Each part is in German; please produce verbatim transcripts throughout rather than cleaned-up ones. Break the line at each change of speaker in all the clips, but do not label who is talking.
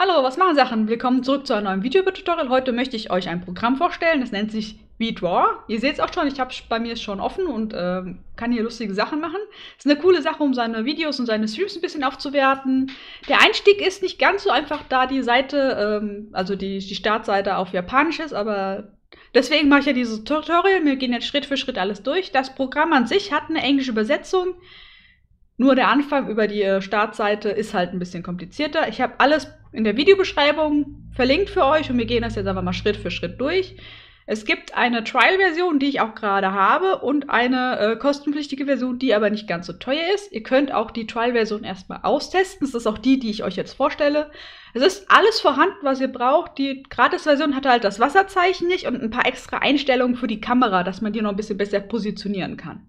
Hallo, was machen Sachen? Willkommen zurück zu einem neuen Video-Tutorial. Heute möchte ich euch ein Programm vorstellen, das nennt sich V-Draw. Ihr seht es auch schon, ich habe es bei mir schon offen und äh, kann hier lustige Sachen machen. Es ist eine coole Sache, um seine Videos und seine Streams ein bisschen aufzuwerten. Der Einstieg ist nicht ganz so einfach, da die Seite, ähm, also die, die Startseite auf Japanisch ist, aber deswegen mache ich ja dieses Tutorial. Wir gehen jetzt Schritt für Schritt alles durch. Das Programm an sich hat eine englische Übersetzung. Nur der Anfang über die Startseite ist halt ein bisschen komplizierter. Ich habe alles in der Videobeschreibung verlinkt für euch und wir gehen das jetzt einfach mal Schritt für Schritt durch. Es gibt eine Trial-Version, die ich auch gerade habe, und eine äh, kostenpflichtige Version, die aber nicht ganz so teuer ist. Ihr könnt auch die Trial-Version erstmal austesten. Das ist auch die, die ich euch jetzt vorstelle. Es ist alles vorhanden, was ihr braucht. Die Gratis-Version hat halt das Wasserzeichen nicht und ein paar extra Einstellungen für die Kamera, dass man die noch ein bisschen besser positionieren kann.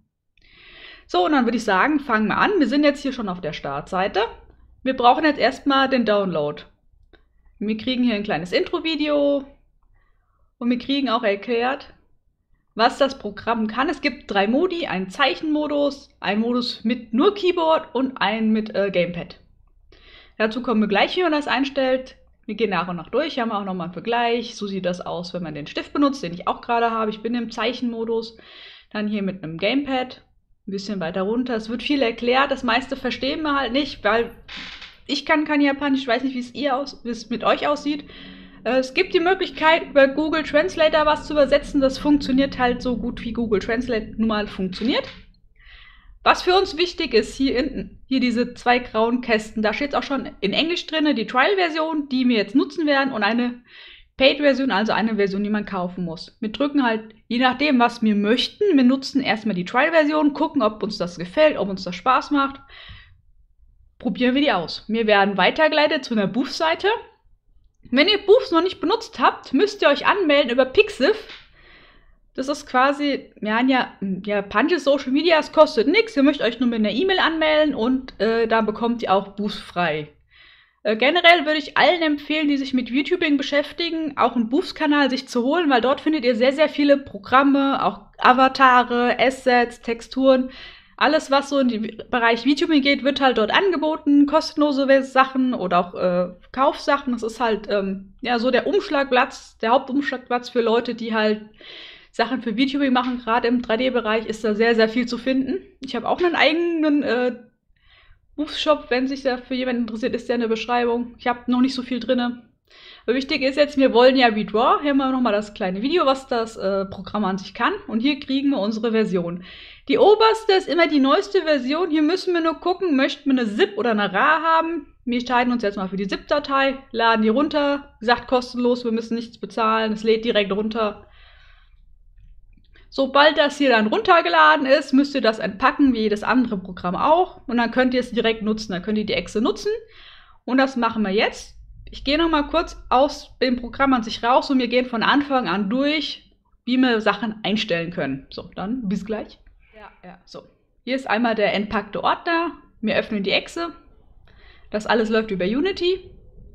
So, und dann würde ich sagen, fangen wir an. Wir sind jetzt hier schon auf der Startseite. Wir brauchen jetzt erstmal den Download. Wir kriegen hier ein kleines Intro-Video und wir kriegen auch erklärt, was das Programm kann. Es gibt drei Modi, einen Zeichenmodus, einen Modus mit nur Keyboard und einen mit äh, Gamepad. Dazu kommen wir gleich, wie man das einstellt. Wir gehen nach und nach durch, hier haben wir auch nochmal einen Vergleich. So sieht das aus, wenn man den Stift benutzt, den ich auch gerade habe. Ich bin im Zeichenmodus, dann hier mit einem Gamepad. Ein bisschen weiter runter. Es wird viel erklärt, das meiste verstehen wir halt nicht, weil ich kann kein Japanisch, ich weiß nicht, wie es ihr aus, wie es mit euch aussieht. Äh, es gibt die Möglichkeit, über Google Translator was zu übersetzen. Das funktioniert halt so gut, wie Google Translate nun mal funktioniert. Was für uns wichtig ist, hier hinten, hier diese zwei grauen Kästen, da steht es auch schon in Englisch drin, die Trial-Version, die wir jetzt nutzen werden, und eine Paid-Version, also eine Version, die man kaufen muss. Wir drücken halt, je nachdem, was wir möchten, wir nutzen erstmal die Trial-Version, gucken, ob uns das gefällt, ob uns das Spaß macht. Probieren wir die aus. Wir werden weitergeleitet zu einer Booth-Seite. Wenn ihr Booths noch nicht benutzt habt, müsst ihr euch anmelden über Pixiv. Das ist quasi, ja, ja, japanisches Social Media, es kostet nichts. Ihr möchtet euch nur mit einer E-Mail anmelden und äh, da bekommt ihr auch Booths frei. Äh, generell würde ich allen empfehlen, die sich mit YouTubing beschäftigen, auch einen Booths-Kanal sich zu holen, weil dort findet ihr sehr, sehr viele Programme, auch Avatare, Assets, Texturen. Alles, was so in den Bereich YouTubing geht, wird halt dort angeboten. Kostenlose Sachen oder auch äh, Kaufsachen. Das ist halt ähm, ja so der Umschlagplatz, der Hauptumschlagplatz für Leute, die halt Sachen für YouTubing machen. Gerade im drei D-Bereich ist da sehr, sehr viel zu finden. Ich habe auch einen eigenen äh, Booths-Shop, wenn sich da für jemanden interessiert, ist der eine Beschreibung. Ich habe noch nicht so viel drin. Aber wichtig ist jetzt, wir wollen ja V-Draw. Hier haben wir nochmal das kleine Video, was das äh, Programm an sich kann. Und hier kriegen wir unsere Version. Die oberste ist immer die neueste Version. Hier müssen wir nur gucken, möchten wir eine ZIP oder eine RAR haben. Wir entscheiden uns jetzt mal für die ZIP-Datei, laden die runter. Wie gesagt, kostenlos, wir müssen nichts bezahlen. Es lädt direkt runter. Sobald das hier dann runtergeladen ist, müsst ihr das entpacken, wie jedes andere Programm auch. Und dann könnt ihr es direkt nutzen. Dann könnt ihr die Echse nutzen. Und das machen wir jetzt. Ich gehe noch mal kurz aus dem Programm an sich raus und wir gehen von Anfang an durch, wie wir Sachen einstellen können. So, dann bis gleich. Ja, ja, so. Hier ist einmal der entpackte Ordner. Wir öffnen die Echse. Das alles läuft über Unity.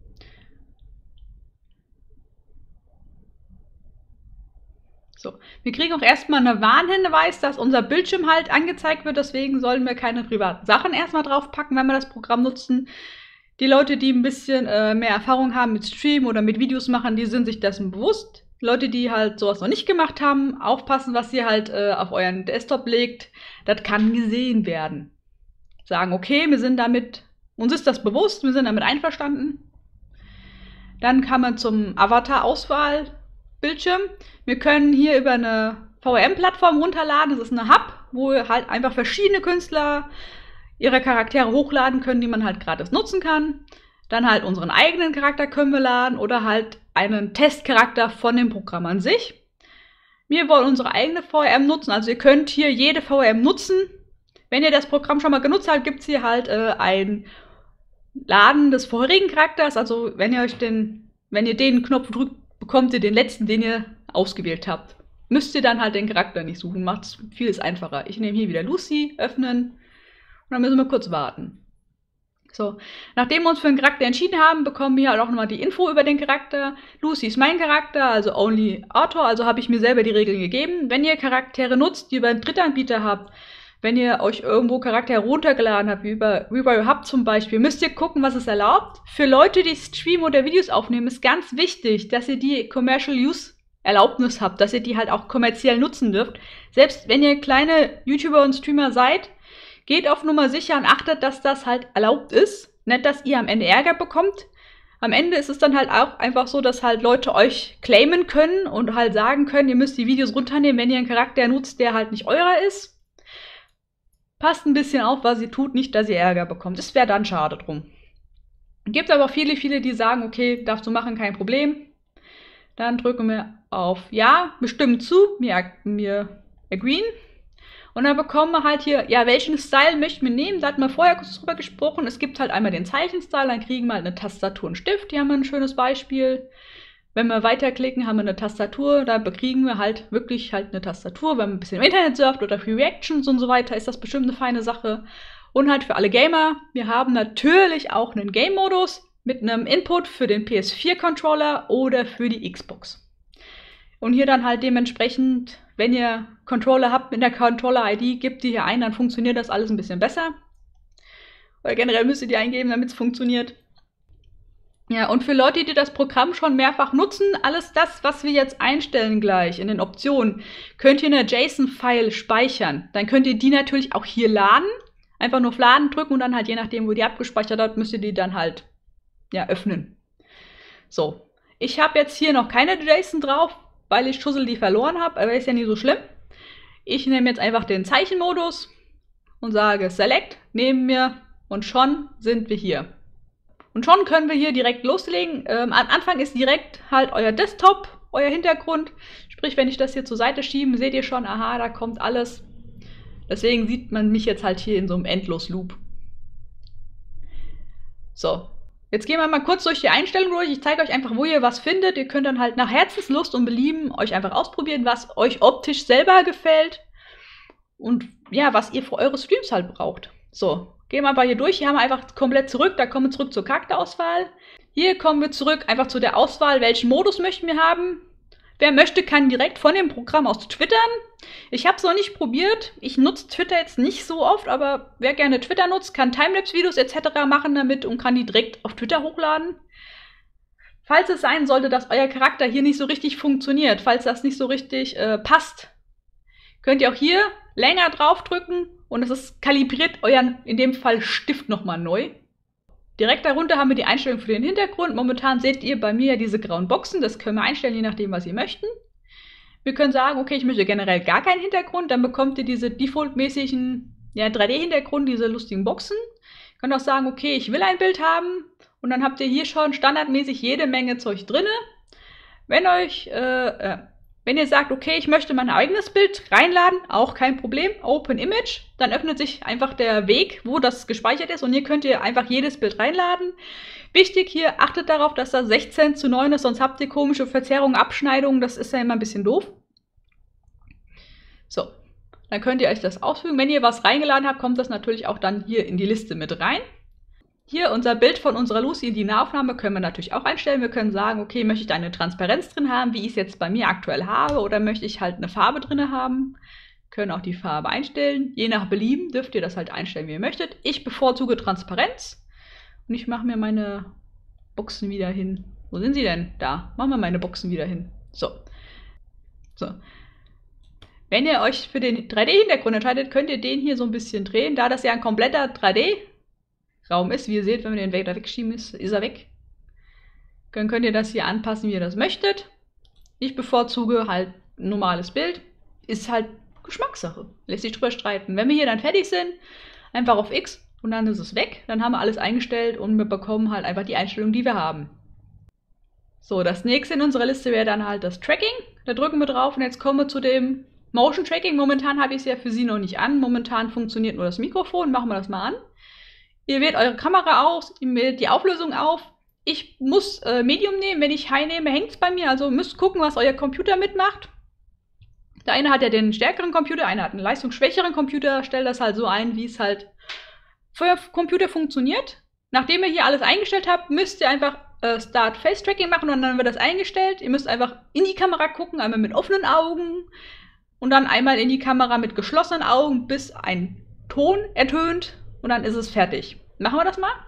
So, wir kriegen auch erstmal eine Warnhinweis, dass unser Bildschirm halt angezeigt wird. Deswegen sollen wir keine privaten Sachen erstmal draufpacken, wenn wir das Programm nutzen. Die Leute, die ein bisschen äh, mehr Erfahrung haben mit Stream oder mit Videos machen, die sind sich dessen bewusst. Leute, die halt sowas noch nicht gemacht haben, aufpassen, was ihr halt äh, auf euren Desktop legt. Das kann gesehen werden. Sagen, okay, wir sind damit, uns ist das bewusst, wir sind damit einverstanden. Dann kann man zum Avatar-Auswahl-Bildschirm. Wir können hier über eine V R M-Plattform runterladen. Das ist eine Hub, wo halt einfach verschiedene Künstler ihre Charaktere hochladen können, die man halt gratis nutzen kann. Dann halt unseren eigenen Charakter können wir laden oder halt einen Testcharakter von dem Programm an sich. Wir wollen unsere eigene V R M nutzen, also ihr könnt hier jede V R M nutzen. Wenn ihr das Programm schon mal genutzt habt, gibt es hier halt äh, ein Laden des vorherigen Charakters. Also wenn ihr euch den, wenn ihr den Knopf drückt, bekommt ihr den letzten, den ihr ausgewählt habt. Müsst ihr dann halt den Charakter nicht suchen, macht es vieles einfacher. Ich nehme hier wieder Lucy, öffnen. Und dann müssen wir kurz warten. So, nachdem wir uns für einen Charakter entschieden haben, bekommen wir halt auch nochmal die Info über den Charakter. Lucy ist mein Charakter, also Only Author, also habe ich mir selber die Regeln gegeben. Wenn ihr Charaktere nutzt, die ihr über einen Drittanbieter habt, Wenn ihr euch irgendwo Charakter heruntergeladen habt, wie über Rebuy Hub zum Beispiel, müsst ihr gucken, was es erlaubt. Für Leute, die streamen oder Videos aufnehmen, ist ganz wichtig, dass ihr die Commercial Use Erlaubnis habt, dass ihr die halt auch kommerziell nutzen dürft. Selbst wenn ihr kleine YouTuber und Streamer seid, geht auf Nummer sicher und achtet, dass das halt erlaubt ist. Nicht, dass ihr am Ende Ärger bekommt. Am Ende ist es dann halt auch einfach so, dass halt Leute euch claimen können und halt sagen können, ihr müsst die Videos runternehmen, wenn ihr einen Charakter nutzt, der halt nicht eurer ist. Passt ein bisschen auf, was ihr tut, nicht, dass ihr Ärger bekommt. Das wäre dann schade drum. Gibt aber viele, viele, die sagen, okay, darfst du machen, kein Problem. Dann drücken wir auf Ja, bestimmen zu, wir, wir agreeen. Und dann bekommen wir halt hier, ja, welchen Style möchten wir nehmen? Da hatten wir vorher kurz drüber gesprochen. Es gibt halt einmal den Zeichenstyle, dann kriegen wir halt eine Tastatur und Stift. Hier haben wir ein schönes Beispiel. Wenn wir weiterklicken, haben wir eine Tastatur, da bekriegen wir halt wirklich halt eine Tastatur. Wenn man ein bisschen im Internet surft oder Free Reactions und so weiter, ist das bestimmt eine feine Sache. Und halt für alle Gamer, wir haben natürlich auch einen Game-Modus mit einem Input für den P S vier Controller oder für die Xbox. Und hier dann halt dementsprechend, wenn ihr Controller habt mit der Controller-I D, gebt die hier ein, dann funktioniert das alles ein bisschen besser. Oder generell müsst ihr die eingeben, damit es funktioniert. Ja, und für Leute, die das Programm schon mehrfach nutzen, alles das, was wir jetzt einstellen gleich in den Optionen, könnt ihr in einer JSON-File speichern. Dann könnt ihr die natürlich auch hier laden. Einfach nur auf Laden drücken und dann halt je nachdem, wo die abgespeichert hat, müsst ihr die dann halt ja, öffnen. So, ich habe jetzt hier noch keine JSON drauf, weil ich Schussel die verloren habe, aber ist ja nicht so schlimm. Ich nehme jetzt einfach den Zeichenmodus und sage Select, nehmen wir und schon sind wir hier. Und schon können wir hier direkt loslegen. Ähm, am Anfang ist direkt halt euer Desktop, euer Hintergrund. Sprich, wenn ich das hier zur Seite schiebe, seht ihr schon, aha, da kommt alles. Deswegen sieht man mich jetzt halt hier in so einem Endlos-Loop. So, jetzt gehen wir mal kurz durch die Einstellungen durch. Ich zeige euch einfach, wo ihr was findet. Ihr könnt dann halt nach Herzenslust und Belieben euch einfach ausprobieren, was euch optisch selber gefällt. Und ja, was ihr für eure Streams halt braucht. So. Gehen wir aber hier durch. Hier haben wir einfach komplett zurück. Da kommen wir zurück zur Charakterauswahl. Hier kommen wir zurück einfach zu der Auswahl, welchen Modus möchten wir haben. Wer möchte, kann direkt von dem Programm aus twittern. Ich habe es noch nicht probiert. Ich nutze Twitter jetzt nicht so oft, aber wer gerne Twitter nutzt, kann Timelapse-Videos et cetera machen damit und kann die direkt auf Twitter hochladen. Falls es sein sollte, dass euer Charakter hier nicht so richtig funktioniert, falls das nicht so richtig äh, passt, könnt ihr auch hier länger draufdrücken und es ist kalibriert euren, in dem Fall, Stift nochmal neu. Direkt darunter haben wir die Einstellung für den Hintergrund. Momentan seht ihr bei mir diese grauen Boxen. Das können wir einstellen, je nachdem, was ihr möchten. Wir können sagen, okay, ich möchte generell gar keinen Hintergrund. Dann bekommt ihr diese defaultmäßigen ja, drei D-Hintergrund, diese lustigen Boxen. Ihr könnt auch sagen, okay, ich will ein Bild haben. Und dann habt ihr hier schon standardmäßig jede Menge Zeug drin. Wenn euch... Äh, äh, Wenn ihr sagt, okay, ich möchte mein eigenes Bild reinladen, auch kein Problem, Open Image, dann öffnet sich einfach der Weg, wo das gespeichert ist und hier könnt ihr einfach jedes Bild reinladen. Wichtig hier, achtet darauf, dass das sechzehn zu neun ist, sonst habt ihr komische Verzerrungen, Abschneidungen, das ist ja immer ein bisschen doof. So, dann könnt ihr euch das ausfügen. Wenn ihr was reingeladen habt, kommt das natürlich auch dann hier in die Liste mit rein. Hier unser Bild von unserer Lucy in die Nahaufnahme können wir natürlich auch einstellen. Wir können sagen, okay, möchte ich da eine Transparenz drin haben, wie ich es jetzt bei mir aktuell habe, oder möchte ich halt eine Farbe drin haben. Können auch die Farbe einstellen. Je nach Belieben dürft ihr das halt einstellen, wie ihr möchtet. Ich bevorzuge Transparenz und ich mache mir meine Boxen wieder hin. Wo sind sie denn? Da. Machen wir meine Boxen wieder hin. So. So. Wenn ihr euch für den drei D-Hintergrund entscheidet, könnt ihr den hier so ein bisschen drehen. Da das ja ein kompletter drei D Raum ist, wie ihr seht, wenn wir den wieder wegschieben, ist, ist er weg. Dann könnt ihr das hier anpassen, wie ihr das möchtet. Ich bevorzuge halt ein normales Bild. Ist halt Geschmackssache. Lässt sich drüber streiten. Wenn wir hier dann fertig sind, einfach auf X und dann ist es weg. Dann haben wir alles eingestellt und wir bekommen halt einfach die Einstellung, die wir haben. So, das nächste in unserer Liste wäre dann halt das Tracking. Da drücken wir drauf und jetzt kommen wir zu dem Motion Tracking. Momentan habe ich es ja für Sie noch nicht an. Momentan funktioniert nur das Mikrofon. Machen wir das mal an. Ihr wählt eure Kamera aus, ihr wählt die Auflösung auf. Ich muss äh, Medium nehmen. Wenn ich High nehme, hängt es bei mir. Also müsst gucken, was euer Computer mitmacht. Der eine hat ja den stärkeren Computer, der eine hat einen leistungsschwächeren Computer. Stellt das halt so ein, wie es halt für euer Computer funktioniert. Nachdem ihr hier alles eingestellt habt, müsst ihr einfach äh, Start Face Tracking machen und dann wird das eingestellt. Ihr müsst einfach in die Kamera gucken, einmal mit offenen Augen. und dann einmal in die Kamera mit geschlossenen Augen, bis ein Ton ertönt und dann ist es fertig. Machen wir das mal?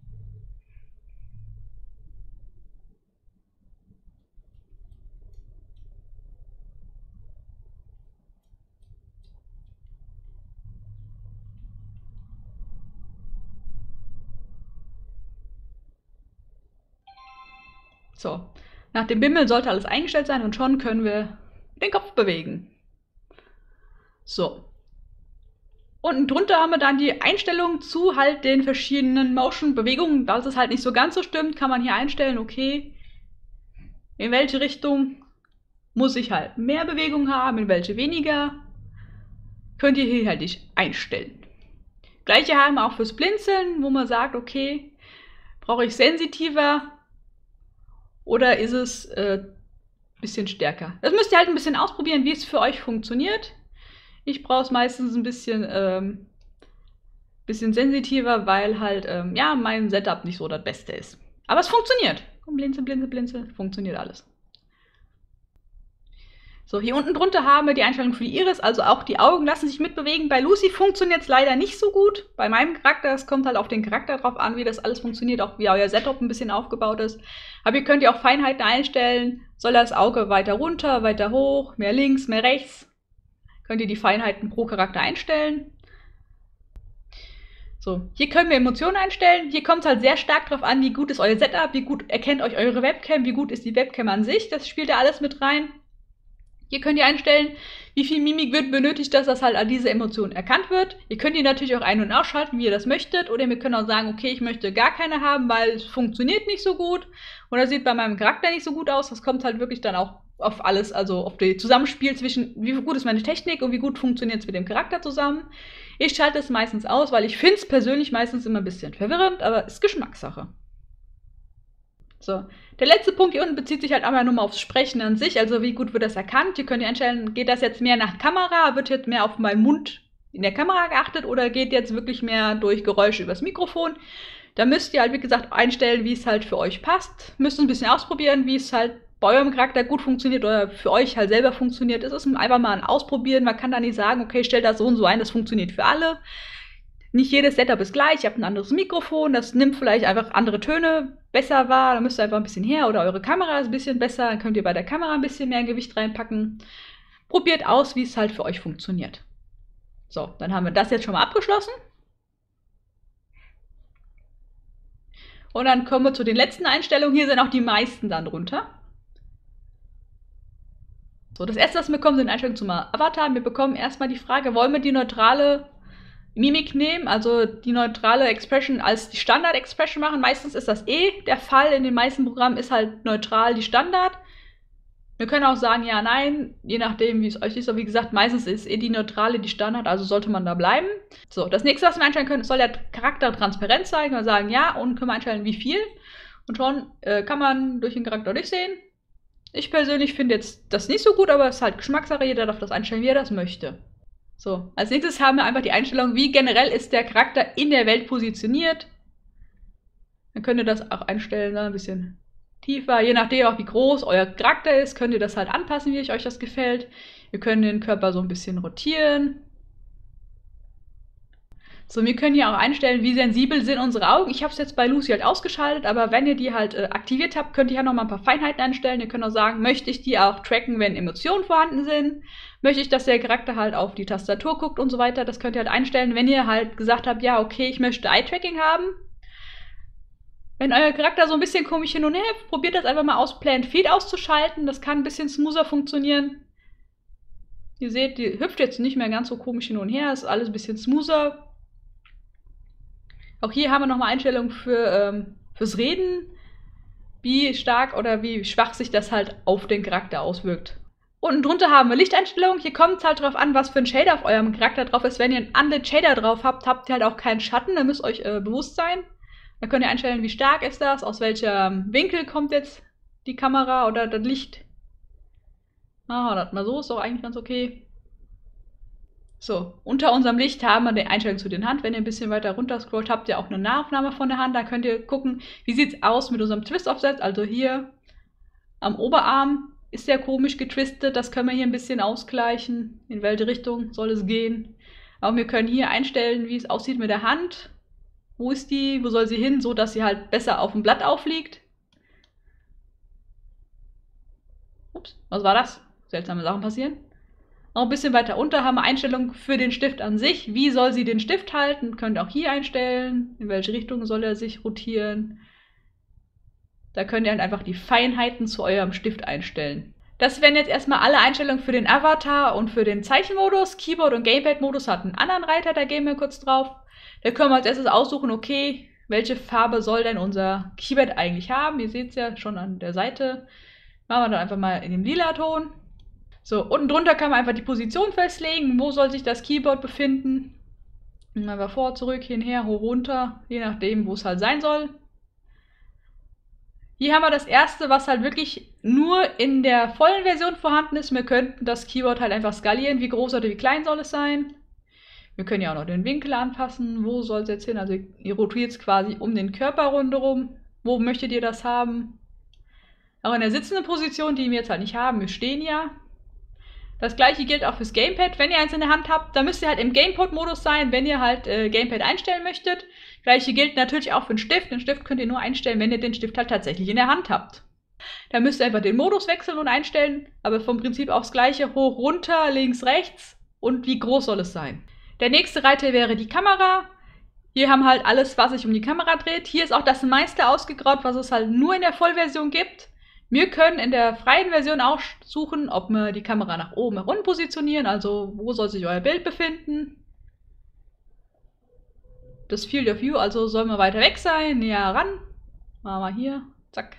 So, nach dem Bimmel sollte alles eingestellt sein und schon können wir den Kopf bewegen. So. Unten drunter haben wir dann die Einstellungen zu halt den verschiedenen Motion-Bewegungen. Falls es halt nicht so ganz so stimmt, kann man hier einstellen, okay, in welche Richtung muss ich halt mehr Bewegung haben, in welche weniger. Könnt ihr hier halt nicht einstellen. Gleiche haben wir auch fürs Blinzeln, wo man sagt, okay, brauche ich sensitiver oder ist es ein äh, bisschen stärker. Das müsst ihr halt ein bisschen ausprobieren, wie es für euch funktioniert. Ich brauche es meistens ein bisschen, ähm, bisschen sensitiver, weil halt, ähm, ja, mein Setup nicht so das Beste ist. Aber es funktioniert. Komm, blinze, blinze, blinze, funktioniert alles. So, hier unten drunter haben wir die Einstellung für die Iris, also auch die Augen lassen sich mitbewegen. Bei Lucy funktioniert es leider nicht so gut. Bei meinem Charakter, es kommt halt auf den Charakter drauf an, wie das alles funktioniert, auch wie euer Setup ein bisschen aufgebaut ist. Aber ihr könnt ja auch Feinheiten einstellen. Soll das Auge weiter runter, weiter hoch, mehr links, mehr rechts? Könnt ihr die Feinheiten pro Charakter einstellen. So, hier können wir Emotionen einstellen. Hier kommt es halt sehr stark drauf an, wie gut ist euer Setup, wie gut erkennt euch eure Webcam, wie gut ist die Webcam an sich. Das spielt ja alles mit rein. Hier könnt ihr einstellen, wie viel Mimik wird benötigt, dass das halt an diese Emotion erkannt wird. Ihr könnt die natürlich auch ein- und ausschalten, wie ihr das möchtet. Oder wir können auch sagen, okay, ich möchte gar keine haben, weil es funktioniert nicht so gut. Oder sieht bei meinem Charakter nicht so gut aus. Das kommt halt wirklich dann auch auf alles, also auf das Zusammenspiel zwischen, wie gut ist meine Technik und wie gut funktioniert es mit dem Charakter zusammen. Ich schalte es meistens aus, weil ich finde es persönlich meistens immer ein bisschen verwirrend, aber ist Geschmackssache. So, der letzte Punkt hier unten bezieht sich halt einmal nur mal aufs Sprechen an sich, also wie gut wird das erkannt. Hier könnt ihr einstellen, geht das jetzt mehr nach Kamera, wird jetzt mehr auf meinen Mund in der Kamera geachtet oder geht jetzt wirklich mehr durch Geräusche übers Mikrofon. Da müsst ihr halt, wie gesagt, einstellen, wie es halt für euch passt. Müsst ein bisschen ausprobieren, wie es halt bei eurem Charakter gut funktioniert oder für euch halt selber funktioniert. Es ist einfach mal ein Ausprobieren. Man kann da nicht sagen, okay, stellt das so und so ein, das funktioniert für alle. Nicht jedes Setup ist gleich, ihr habt ein anderes Mikrofon, das nimmt vielleicht einfach andere Töne besser wahr, da müsst ihr einfach ein bisschen her oder eure Kamera ist ein bisschen besser, dann könnt ihr bei der Kamera ein bisschen mehr Gewicht reinpacken. Probiert aus, wie es halt für euch funktioniert. So, dann haben wir das jetzt schon mal abgeschlossen. Und dann kommen wir zu den letzten Einstellungen, hier sind auch die meisten dann drunter. So, das erste, was wir bekommen, sind Einstellungen zum Avatar. Wir bekommen erstmal die Frage, wollen wir die neutrale Mimik nehmen, also die neutrale Expression als die Standard-Expression machen. Meistens ist das eh der Fall, in den meisten Programmen ist halt neutral die Standard. Wir können auch sagen, ja, nein, je nachdem, wie es euch ist. Aber wie gesagt, meistens ist eh die neutrale die Standard, also sollte man da bleiben. So, das nächste, was wir einstellen können, soll der Charakter transparent sein. Wir sagen ja und können wir einstellen, wie viel. Und schon äh, kann man durch den Charakter durchsehen. Ich persönlich finde jetzt das nicht so gut, aber es ist halt Geschmackssache, jeder darf das einstellen, wie er das möchte. So, als nächstes haben wir einfach die Einstellung, wie generell ist der Charakter in der Welt positioniert. Dann könnt ihr das auch einstellen, ein bisschen tiefer. Je nachdem auch wie groß euer Charakter ist, könnt ihr das halt anpassen, wie euch das gefällt. Wir können den Körper so ein bisschen rotieren. So, wir können hier auch einstellen, wie sensibel sind unsere Augen. Ich habe es jetzt bei Lucy halt ausgeschaltet, aber wenn ihr die halt äh, aktiviert habt, könnt ihr ja noch mal ein paar Feinheiten einstellen. Ihr könnt auch sagen, möchte ich die auch tracken, wenn Emotionen vorhanden sind? Möchte ich, dass der Charakter halt auf die Tastatur guckt und so weiter? Das könnt ihr halt einstellen, wenn ihr halt gesagt habt, ja, okay, ich möchte Eye-Tracking haben. Wenn euer Charakter so ein bisschen komisch hin und her, probiert das einfach mal aus, Plant Feed auszuschalten. Das kann ein bisschen smoother funktionieren. Ihr seht, die hüpft jetzt nicht mehr ganz so komisch hin und her, ist alles ein bisschen smoother. Auch hier haben wir nochmal Einstellungen für, ähm, fürs Reden, wie stark oder wie schwach sich das halt auf den Charakter auswirkt. Unten drunter haben wir Lichteinstellungen. Hier kommt es halt drauf an, was für ein Shader auf eurem Charakter drauf ist. Wenn ihr einen Unlit Shader drauf habt, habt ihr halt auch keinen Schatten, da müsst ihr euch äh, bewusst sein. Da könnt ihr einstellen, wie stark ist das, aus welchem Winkel kommt jetzt die Kamera oder das Licht. Ah, das mal so, ist doch eigentlich ganz okay. So, unter unserem Licht haben wir die Einstellung zu den Hand. Wenn ihr ein bisschen weiter runter scrollt, habt ihr auch eine Nahaufnahme von der Hand. Da könnt ihr gucken, wie sieht es aus mit unserem Twist-Offset. Also hier am Oberarm ist ja komisch getwistet, das können wir hier ein bisschen ausgleichen. In welche Richtung soll es gehen? Aber wir können hier einstellen, wie es aussieht mit der Hand. Wo ist die? Wo soll sie hin? So, dass sie halt besser auf dem Blatt aufliegt. Ups, was war das? Seltsame Sachen passieren. Noch ein bisschen weiter unter haben wir Einstellungen für den Stift an sich. Wie soll sie den Stift halten? Könnt ihr auch hier einstellen. In welche Richtung soll er sich rotieren? Da könnt ihr halt einfach die Feinheiten zu eurem Stift einstellen. Das wären jetzt erstmal alle Einstellungen für den Avatar und für den Zeichenmodus. Keyboard- und Gamepad-Modus hat einen anderen Reiter, da gehen wir kurz drauf. Da können wir als erstes aussuchen, okay, welche Farbe soll denn unser Keyboard eigentlich haben? Ihr seht es ja schon an der Seite. Machen wir dann einfach mal in dem lila Ton. So, unten drunter kann man einfach die Position festlegen. Wo soll sich das Keyboard befinden? Einfach vor, zurück, hinher, hoch, runter. Je nachdem, wo es halt sein soll. Hier haben wir das erste, was halt wirklich nur in der vollen Version vorhanden ist. Wir könnten das Keyboard halt einfach skalieren. Wie groß oder wie klein soll es sein? Wir können ja auch noch den Winkel anpassen. Wo soll es jetzt hin? Also ihr rotiert es quasi um den Körper rundherum. Wo möchtet ihr das haben? Auch in der sitzenden Position, die wir jetzt halt nicht haben. Wir stehen ja. Das gleiche gilt auch fürs Gamepad. Wenn ihr eins in der Hand habt, dann müsst ihr halt im Gamepad-Modus sein, wenn ihr halt äh, Gamepad einstellen möchtet. Gleiche gilt natürlich auch für den Stift. Den Stift könnt ihr nur einstellen, wenn ihr den Stift halt tatsächlich in der Hand habt. Da müsst ihr einfach den Modus wechseln und einstellen, aber vom Prinzip auch das gleiche. Hoch, runter, links, rechts und wie groß soll es sein. Der nächste Reiter wäre die Kamera. Hier haben halt alles, was sich um die Kamera dreht. Hier ist auch das meiste ausgegraut, was es halt nur in der Vollversion gibt. Wir können in der freien Version auch suchen, ob wir die Kamera nach oben herum positionieren, also wo soll sich euer Bild befinden. Das Field of View, also soll man weiter weg sein, näher ran. Machen wir hier, zack.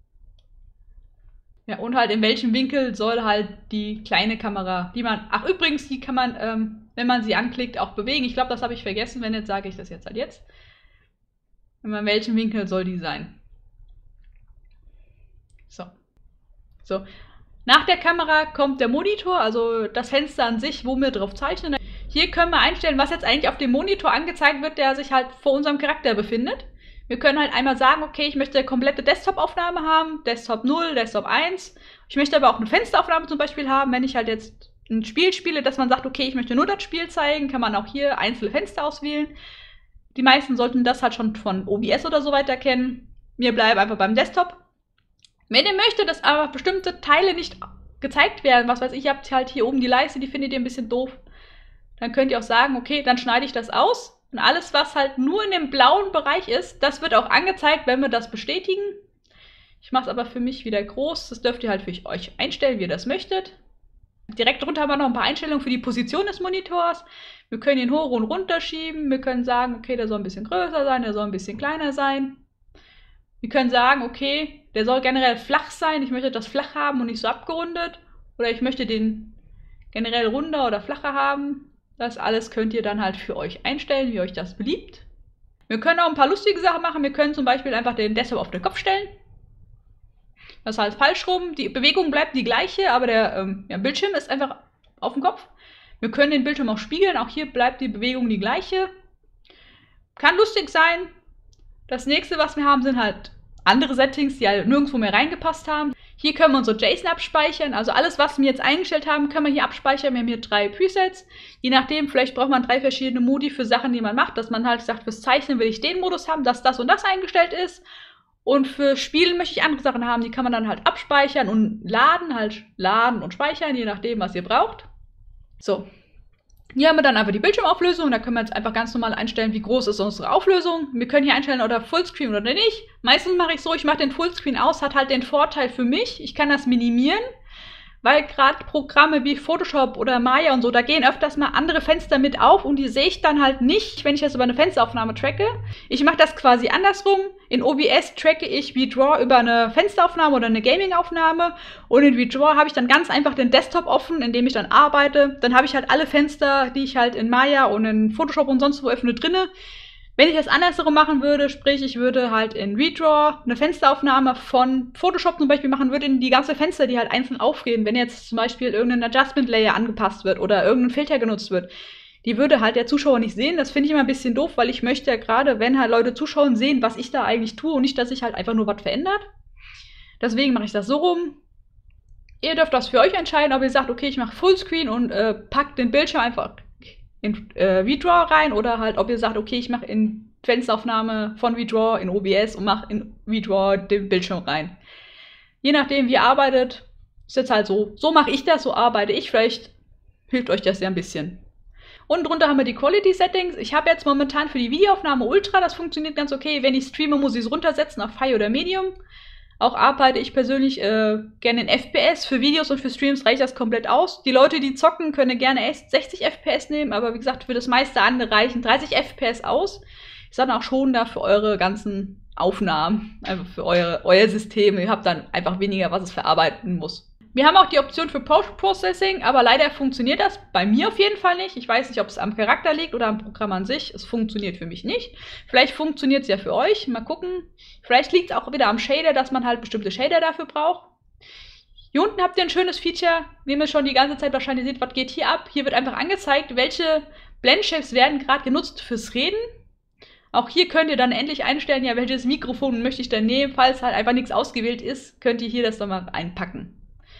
Ja, und halt in welchem Winkel soll halt die kleine Kamera, die man, ach übrigens, die kann man, ähm, wenn man sie anklickt, auch bewegen. Ich glaube, das habe ich vergessen, wenn nicht, sage ich das jetzt halt jetzt. In welchem Winkel soll die sein? So. So. Nach der Kamera kommt der Monitor, also das Fenster an sich, wo wir drauf zeichnen. Hier können wir einstellen, was jetzt eigentlich auf dem Monitor angezeigt wird, der sich halt vor unserem Charakter befindet. Wir können halt einmal sagen, okay, ich möchte eine komplette Desktop-Aufnahme haben, Desktop null, Desktop eins. Ich möchte aber auch eine Fensteraufnahme zum Beispiel haben, wenn ich halt jetzt ein Spiel spiele, dass man sagt, okay, ich möchte nur das Spiel zeigen, kann man auch hier einzelne Fenster auswählen. Die meisten sollten das halt schon von O B S oder so weiter kennen. Wir bleiben einfach beim Desktop. Wenn ihr möchtet, dass aber bestimmte Teile nicht gezeigt werden, was weiß ich, ihr habt halt hier oben die Leiste, die findet ihr ein bisschen doof, dann könnt ihr auch sagen, okay, dann schneide ich das aus. Und alles, was halt nur in dem blauen Bereich ist, das wird auch angezeigt, wenn wir das bestätigen. Ich mache es aber für mich wieder groß. Das dürft ihr halt für euch einstellen, wie ihr das möchtet. Direkt drunter haben wir noch ein paar Einstellungen für die Position des Monitors. Wir können ihn hoch und runter schieben. Wir können sagen, okay, der soll ein bisschen größer sein, der soll ein bisschen kleiner sein. Wir können sagen, okay, der soll generell flach sein. Ich möchte das flach haben und nicht so abgerundet. Oder ich möchte den generell runder oder flacher haben. Das alles könnt ihr dann halt für euch einstellen, wie euch das beliebt. Wir können auch ein paar lustige Sachen machen. Wir können zum Beispiel einfach den Desktop auf den Kopf stellen. Das ist halt falsch rum. Die Bewegung bleibt die gleiche, aber der ähm, ja, Bildschirm ist einfach auf dem Kopf. Wir können den Bildschirm auch spiegeln. Auch hier bleibt die Bewegung die gleiche. Kann lustig sein. Das nächste, was wir haben, sind halt andere Settings, die halt nirgendwo mehr reingepasst haben. Hier können wir unsere JSON abspeichern. Also alles, was wir jetzt eingestellt haben, können wir hier abspeichern. Wir haben hier drei Presets. Je nachdem, vielleicht braucht man drei verschiedene Modi für Sachen, die man macht. Dass man halt sagt, fürs Zeichnen will ich den Modus haben, dass das und das eingestellt ist. Und für Spielen möchte ich andere Sachen haben. Die kann man dann halt abspeichern und laden. Halt laden und speichern, je nachdem, was ihr braucht. So. Hier haben wir dann einfach die Bildschirmauflösung. Da können wir jetzt einfach ganz normal einstellen, wie groß ist unsere Auflösung. Wir können hier einstellen, oder Fullscreen oder nicht. Meistens mache ich so, ich mache den Fullscreen aus, hat halt den Vorteil für mich, ich kann das minimieren, weil gerade Programme wie Photoshop oder Maya und so, da gehen öfters mal andere Fenster mit auf und die sehe ich dann halt nicht, wenn ich das über eine Fensteraufnahme tracke. Ich mache das quasi andersrum. In O B S tracke ich VDraw über eine Fensteraufnahme oder eine Gaming-Aufnahme und in VDraw habe ich dann ganz einfach den Desktop offen, in dem ich dann arbeite. Dann habe ich halt alle Fenster, die ich halt in Maya und in Photoshop und sonst wo öffne, drinne. Wenn ich das andersrum machen würde, sprich, ich würde halt in VDraw eine Fensteraufnahme von Photoshop zum Beispiel machen, würde in die ganzen Fenster, die halt einzeln aufgehen, wenn jetzt zum Beispiel irgendein Adjustment-Layer angepasst wird oder irgendein Filter genutzt wird, die würde halt der Zuschauer nicht sehen. Das finde ich immer ein bisschen doof, weil ich möchte ja gerade, wenn halt Leute zuschauen, sehen, was ich da eigentlich tue und nicht, dass sich halt einfach nur was verändert. Deswegen mache ich das so rum. Ihr dürft das für euch entscheiden, ob ihr sagt, okay, ich mache Fullscreen und äh, packt den Bildschirm einfach in äh, VDraw rein oder halt, ob ihr sagt, okay, ich mache in Fensteraufnahme von VDraw in O B S und mache in VDraw den Bildschirm rein. Je nachdem, wie ihr arbeitet, ist jetzt halt so. So mache ich das, so arbeite ich. Vielleicht hilft euch das ja ein bisschen. Unten drunter haben wir die Quality Settings. Ich habe jetzt momentan für die Videoaufnahme Ultra, das funktioniert ganz okay. Wenn ich streame, muss ich es runtersetzen auf High oder Medium. Auch arbeite ich persönlich äh, gerne in F P S. Für Videos und für Streams reicht das komplett aus. Die Leute, die zocken, können gerne erst sechzig F P S nehmen, aber wie gesagt, für das meiste andere reichen dreißig F P S aus. Ist dann auch schon da für eure ganzen Aufnahmen, einfach für eure, euer System. Ihr habt dann einfach weniger, was es verarbeiten muss. Wir haben auch die Option für Post-Processing, aber leider funktioniert das bei mir auf jeden Fall nicht. Ich weiß nicht, ob es am Charakter liegt oder am Programm an sich. Es funktioniert für mich nicht. Vielleicht funktioniert es ja für euch. Mal gucken. Vielleicht liegt es auch wieder am Shader, dass man halt bestimmte Shader dafür braucht. Hier unten habt ihr ein schönes Feature, wie ihr schon die ganze Zeit wahrscheinlich seht, was geht hier ab. Hier wird einfach angezeigt, welche Blendshapes werden gerade genutzt fürs Reden. Auch hier könnt ihr dann endlich einstellen, ja, welches Mikrofon möchte ich denn nehmen. Falls halt einfach nichts ausgewählt ist, könnt ihr hier das dann mal einpacken.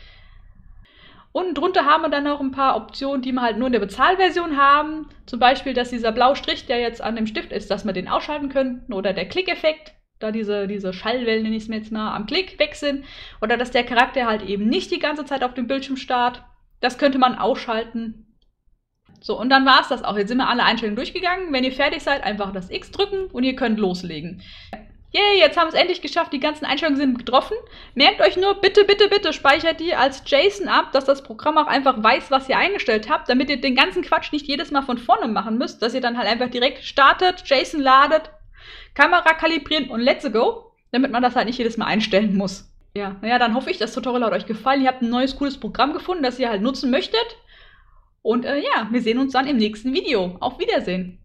Unten drunter haben wir dann noch ein paar Optionen, die wir halt nur in der Bezahlversion haben. Zum Beispiel, dass dieser blaue Strich, der jetzt an dem Stift ist, dass wir den ausschalten könnten. Oder der Klickeffekt, da diese, diese Schallwellen, nenne ich es mir jetzt mal, am Klick weg sind. Oder dass der Charakter halt eben nicht die ganze Zeit auf dem Bildschirm starrt. Das könnte man ausschalten. So, und dann war es das auch. Jetzt sind wir alle Einstellungen durchgegangen. Wenn ihr fertig seid, einfach das X drücken und ihr könnt loslegen. Yay, jetzt haben wir es endlich geschafft, die ganzen Einstellungen sind getroffen. Merkt euch nur, bitte, bitte, bitte speichert die als JSON ab, dass das Programm auch einfach weiß, was ihr eingestellt habt, damit ihr den ganzen Quatsch nicht jedes Mal von vorne machen müsst, dass ihr dann halt einfach direkt startet, JSON ladet, Kamera kalibrieren und let's go, damit man das halt nicht jedes Mal einstellen muss. Ja, naja, dann hoffe ich, das Tutorial hat euch gefallen. Ihr habt ein neues, cooles Programm gefunden, das ihr halt nutzen möchtet. Und äh, ja, wir sehen uns dann im nächsten Video. Auf Wiedersehen!